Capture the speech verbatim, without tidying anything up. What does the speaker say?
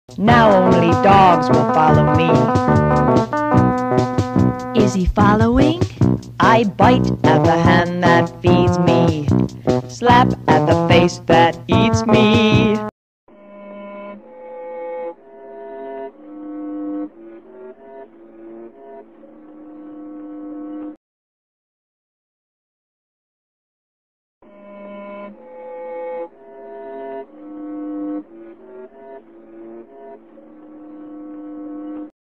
Now only dogs will follow me. Is he following? I bite at the hand that feeds me, slap at the face that eats me.